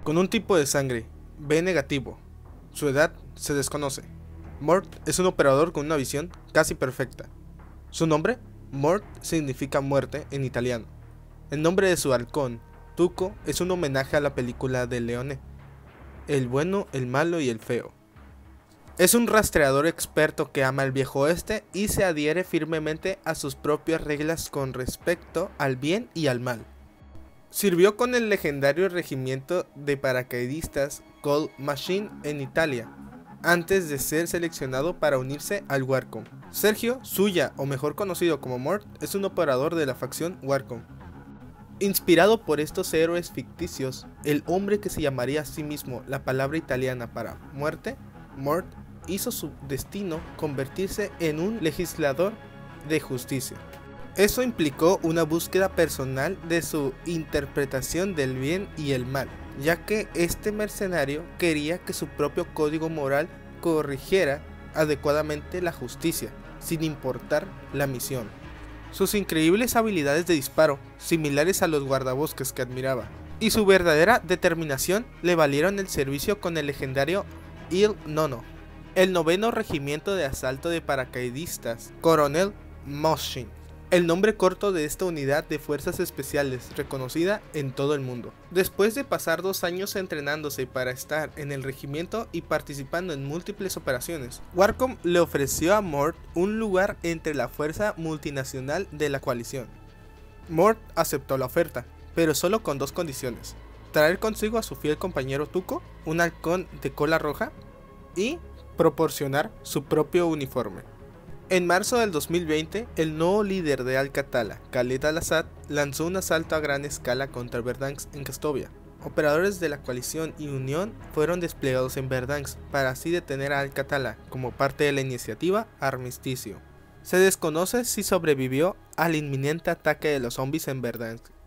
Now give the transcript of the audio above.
con un tipo de sangre B negativo. Su edad se desconoce. Mort es un operador con una visión casi perfecta. Su nombre, Mort, significa muerte en italiano. El nombre de su halcón, Tuco, es un homenaje a la película de Leone, el bueno, el malo y el feo. Es un rastreador experto que ama el viejo oeste y se adhiere firmemente a sus propias reglas con respecto al bien y al mal. Sirvió con el legendario regimiento de paracaidistas Gold Machine en Italia, antes de ser seleccionado para unirse al Warcom. Sergio Zuya, o mejor conocido como Mort, es un operador de la facción Warcom. Inspirado por estos héroes ficticios, el hombre que se llamaría a sí mismo la palabra italiana para muerte, Mort, hizo su destino convertirse en un legislador de justicia. Eso implicó una búsqueda personal de su interpretación del bien y el mal, ya que este mercenario quería que su propio código moral corrigiera adecuadamente la justicia, sin importar la misión. Sus increíbles habilidades de disparo, similares a los guardabosques que admiraba, y su verdadera determinación le valieron el servicio con el legendario Il Nono, el 9º Regimiento de Asalto de Paracaidistas, Coronel Moshin, el nombre corto de esta unidad de fuerzas especiales reconocida en todo el mundo. Después de pasar 2 años entrenándose para estar en el regimiento y participando en múltiples operaciones, Warcom le ofreció a Mort un lugar entre la fuerza multinacional de la coalición. Mort aceptó la oferta, pero solo con 2 condiciones: traer consigo a su fiel compañero Tuco, un halcón de cola roja, y proporcionar su propio uniforme. En marzo del 2020, el nuevo líder de Al-Qatala, Khaled al-Assad, lanzó un asalto a gran escala contra Verdansk en Kastovia. Operadores de la coalición y Unión fueron desplegados en Verdansk para así detener a Al-Qatala como parte de la iniciativa Armisticio. Se desconoce si sobrevivió al inminente ataque de los zombies en Verdansk